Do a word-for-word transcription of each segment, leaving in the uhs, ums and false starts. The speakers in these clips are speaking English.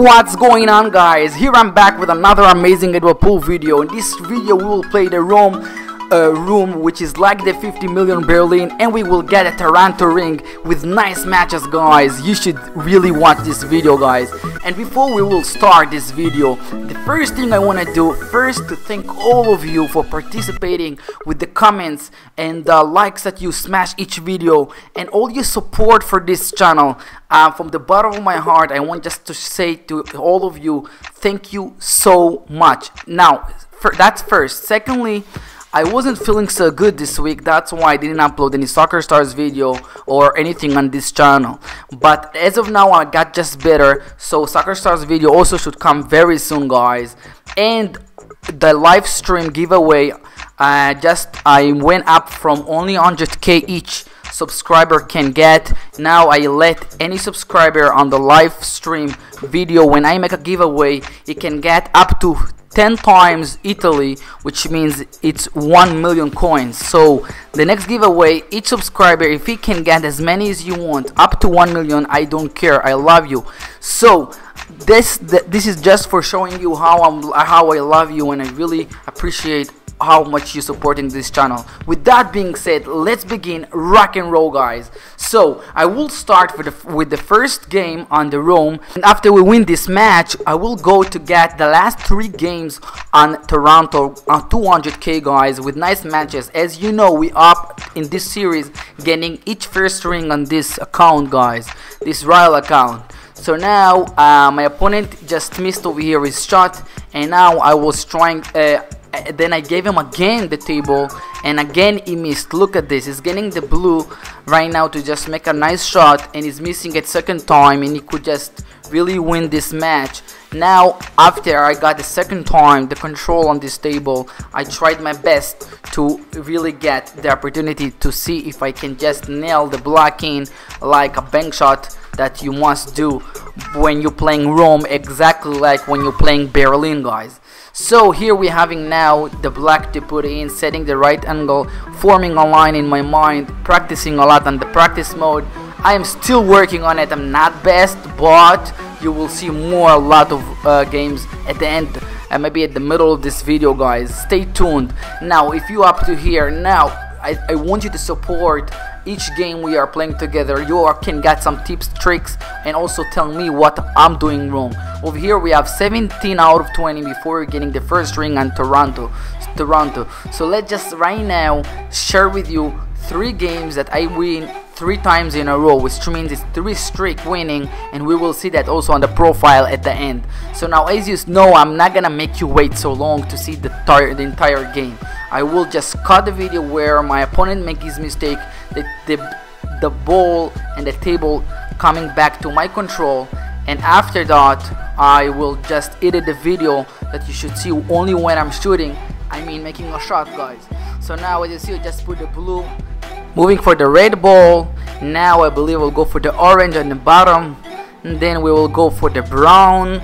What's going on, guys? Here I'm back with another amazing Edward Pool video. In this video we will play the Rome uh, room, which is like the fifty million Berlin, and we will get a Toronto ring with nice matches, guys. You should really watch this video, guys. And before we will start this video, the first thing I want to do first to thank all of you for participating with the comments and the likes that you smash each video and all your support for this channel. Uh, from the bottom of my heart, I want just to say to all of you, thank you so much. Now, for, that's first. Secondly, I wasn't feeling so good this week. That's why I didn't upload any Soccer Stars video or anything on this channel. But as of now, I got just better. So Soccer Stars video also should come very soon, guys. And the live stream giveaway, uh, just I went up from only one hundred K each subscriber can get. Now I let any subscriber on the live stream video, when I make a giveaway, it can get up to ten times Italy, which means it's one million coins. So the next giveaway, each subscriber, if he can get as many as you want, up to one million, I don't care, I love you. So this th this is just for showing you how I'm how I love you, and I really appreciate how much you supporting this channel. With that being said, let's begin rock and roll, guys. So I will start with the, with the first game on the Rome, and after we win this match, I will go to get the last three games on Toronto on two hundred K, guys, with nice matches. As you know, we up in this series getting each first ring on this account, guys, this Royal account. So now uh, my opponent just missed over here his shot, and now I was trying uh, then I gave him again the table, and again he missed. Look at this, he's getting the blue right now to just make a nice shot, and he's missing it second time, and he could just really win this match. Now after I got the second time the control on this table, I tried my best to really get the opportunity to see if I can just nail the blocking like a bank shot that you must do when you're playing Rome, exactly like when you're playing Berlin, guys. So here we're having now the black to put in, setting the right angle, forming a line in my mind, practicing a lot on the practice mode. I am still working on it. I'm not best, but you will see more a lot of uh, games at the end, uh, maybe at the middle of this video, guys. Stay tuned. Now if you up to here, now I, I want you to support each game we are playing together. You can get some tips, tricks, and also tell me what I'm doing wrong. Over here we have seventeen out of twenty before getting the first ring on Toronto. Toronto. So let's just right now share with you three games that I win three times in a row, which means it's three streak winning, and we will see that also on the profile at the end. So now, as you know, I'm not gonna make you wait so long to see the, the entire game. I will just cut the video where my opponent makes his mistake, the, the, the ball and the table coming back to my control, and after that I will just edit the video that you should see only when I'm shooting, I mean making a shot, guys. So now as you see, I just put the blue, moving for the red ball. Now I believe we'll go for the orange on the bottom, and then we will go for the brown,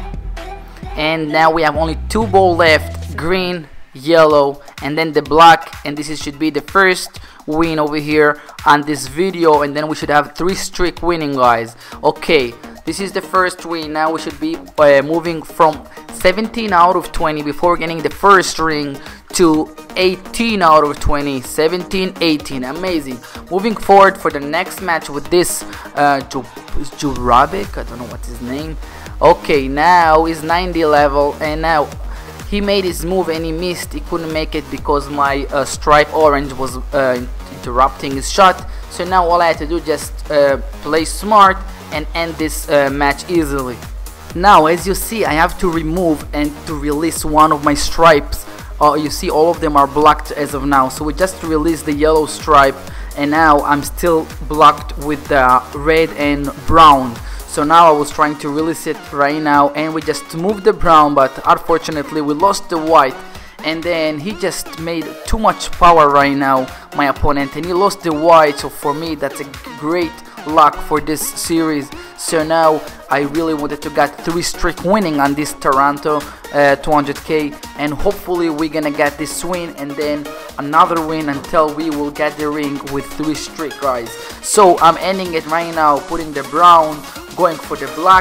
and now we have only two balls left, green, yellow, and then the black, and this is, should be the first win over here on this video, and then we should have three streak winning, guys. Okay, this is the first win. Now we should be uh, moving from seventeen out of twenty before getting the first ring to eighteen out of twenty, seventeen, eighteen. Amazing. Moving forward for the next match with this uh, Jurabic, I don't know what's his name. Okay, now he's ninety level, and now he made his move and he missed. He couldn't make it because my uh, stripe orange was uh, interrupting his shot. So now all I had to do just uh, play smart and end this uh, match easily. Now as you see, I have to remove and to release one of my stripes. Uh, you see all of them are blocked as of now, so we just released the yellow stripe, and now I'm still blocked with the red and brown. So now I was trying to release it right now, and we just moved the brown, but unfortunately we lost the white, and then he just made too much power right now, my opponent, and he lost the white. So for me that's a great luck for this series. So now I really wanted to get three streak winning on this Toronto uh, two hundred K, and hopefully we're gonna get this win and then another win until we will get the ring with three streak, guys. So I'm ending it right now, putting the brown, going for the black,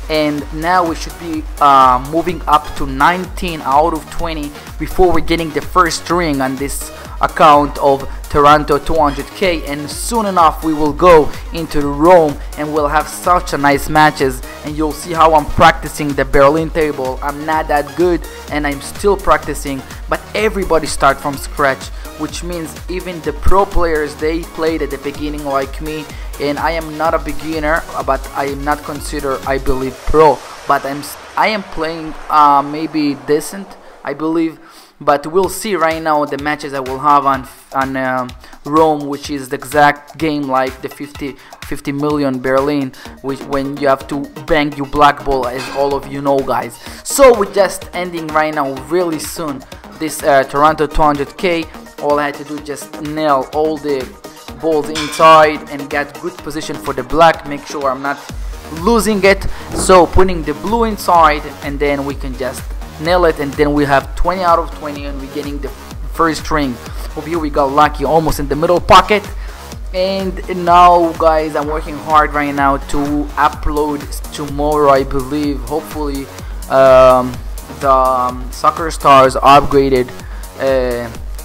and now we should be uh, moving up to nineteen out of twenty before we're getting the first ring on this account of Toronto two hundred K, and soon enough we will go into Rome and we'll have such a nice matches, and you'll see how I'm practicing the Berlin table. I'm not that good and I'm still practicing, but everybody start from scratch, which means even the pro players, they played at the beginning like me, and I am not a beginner, but I am not considered, I believe, pro, but I'm I am playing uh, maybe decent, I believe. But we'll see right now the matches I will have on on um, Rome, which is the exact game like the fifty million Berlin, which when you have to bang your black ball, as all of you know, guys. So we're just ending right now really soon this uh, Toronto two hundred K. All I had to do just nail all the balls inside and get good position for the black, make sure I'm not losing it. So putting the blue inside, and then we can just nail it, and then we have twenty out of twenty, and we're getting the first ring. Over here we got lucky, almost in the middle pocket. And now, guys, I'm working hard right now to upload tomorrow, I believe, hopefully, um, the um, Soccer Stars upgraded uh,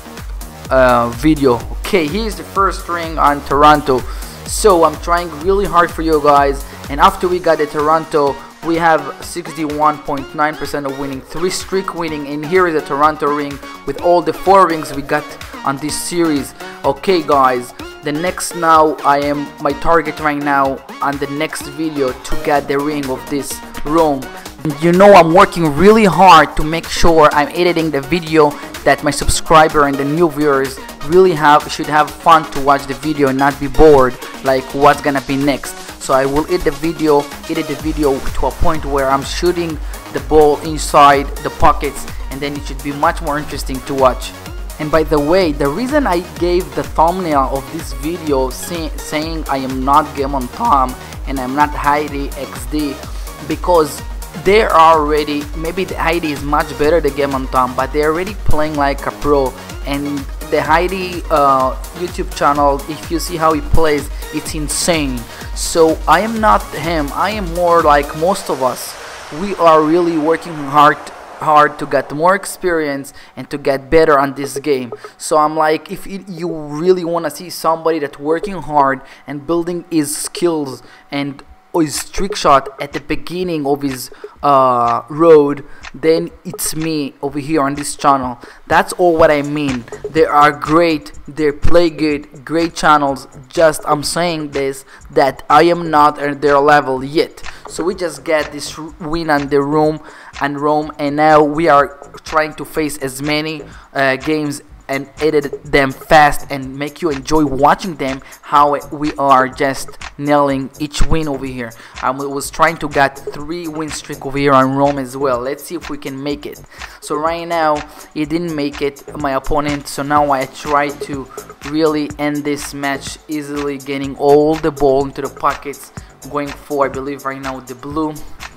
uh, video. Okay, here's the first ring on Toronto. So I'm trying really hard for you guys, and after we got the Toronto, we have sixty-one point nine percent of winning, three streak winning, and here is a Toronto ring with all the four rings we got on this series. Okay, guys, the next now I am my target right now on the next video to get the ring of this Rome. You know, I'm working really hard to make sure I'm editing the video that my subscriber and the new viewers really have should have fun to watch the video and not be bored like what's gonna be next. So I will edit the video, edit the video to a point where I'm shooting the ball inside the pockets, and then it should be much more interesting to watch. And by the way, the reason I gave the thumbnail of this video say, saying I am not Game on Tom and I'm not Heidi X D, because they are already, maybe the Heidi is much better than Game on Tom, but they're already playing like a pro, and the Heidi uh, YouTube channel, if you see how he plays, it's insane. So I am not him, I am more like most of us. We are really working hard hard to get more experience and to get better on this game. So I'm like, if it, you really want to see somebody that's working hard and building his skills and his trick shot at the beginning of his uh, road, then it's me over here on this channel. That's all what I mean. They are great, they play good, great channels. Just I'm saying this, that I am not at their level yet. So we just get this win on the Rome and Rome, and now we are trying to face as many uh, games and edit them fast and make you enjoy watching them, how we are just nailing each win over here. I was trying to get three win streak over here on Rome as well. Let's see if we can make it. So right now he didn't make it, my opponent, so now I try to really end this match easily, getting all the ball into the pockets, going for, I believe right now, the blue,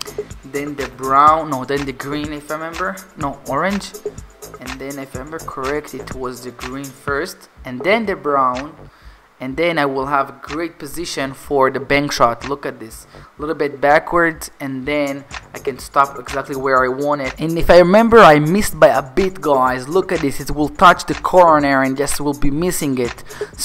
then the brown, no, then the green if I remember, no, orange, and then if I remember correct, it was the green first, and then the brown, and then I will have a great position for the bank shot. Look at this, a little bit backwards, and then I can stop exactly where I want it. And if I remember, I missed by a bit, guys. Look at this, it will touch the corner and just will be missing it.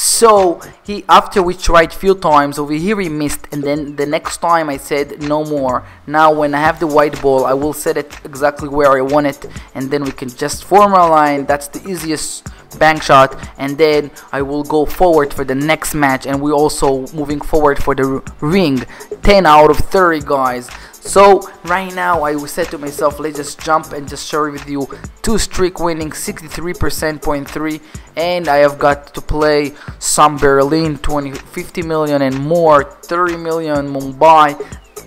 So he, after we tried few times over here, he missed, and then the next time I said no more. Now when I have the white ball, I will set it exactly where I want it, and then we can just form a line. That's the easiest bank shot, and then I will go forward for the next match, and we're also moving forward for the ring. Ten out of thirty, guys. So right now I said to myself, let's just jump and just share with you two streak winning, sixty-three percent point three, and I have got to play some Berlin, twenty, fifty million and more, thirty million Mumbai.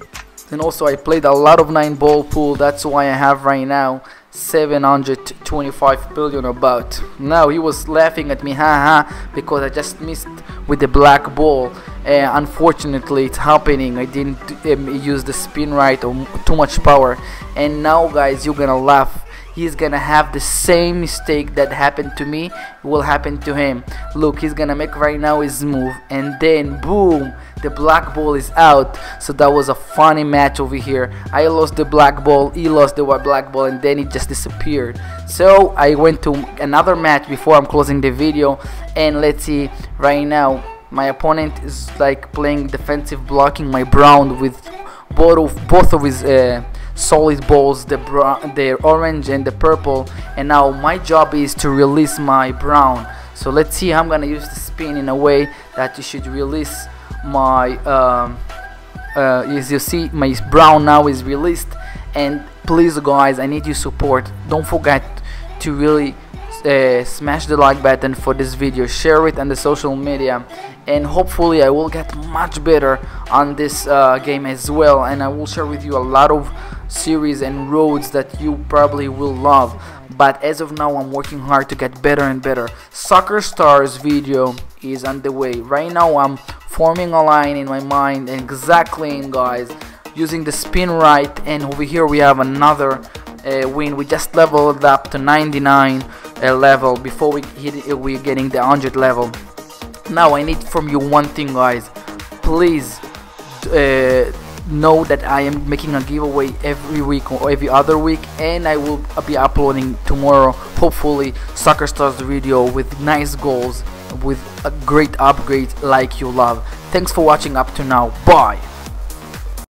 And also I played a lot of nine ball pool. That's why I have right now seven hundred twenty-five billion about. Now he was laughing at me, haha, because I just missed with the black ball. Uh, unfortunately, it's happening. I didn't um, use the spin right or too much power. And now, guys, you're gonna laugh. He's gonna have the same mistake that happened to me. It will happen to him. Look, he's gonna make right now his move, and then boom, the black ball is out. So that was a funny match over here. I lost the black ball, he lost the white black ball, and then it just disappeared. So I went to another match before I'm closing the video, and let's see right now. My opponent is like playing defensive, blocking my brown with both of both of his uh, solid balls, the brown, the orange and the purple, and now my job is to release my brown. So let's see how I'm gonna use the spin in a way that you should release my um, uh, as you see, my brown now is released. And please guys, I need your support. Don't forget to really uh, smash the like button for this video, share it on the social media, and hopefully I will get much better on this uh, game as well, and I will share with you a lot of series and roads that you probably will love. But as of now, I'm working hard to get better and better. Soccer Stars video is on the way. Right now I'm forming a line in my mind, exactly, guys, using the spin right, and over here we have another uh, win. We just leveled up to ninety-nine uh, level before we hit it, we're getting the one hundred level. Now I need from you one thing, guys. Please uh, know that I am making a giveaway every week or every other week, and I will be uploading tomorrow, hopefully, Soccer Stars video with nice goals, with a great upgrade like you love. Thanks for watching up to now. Bye.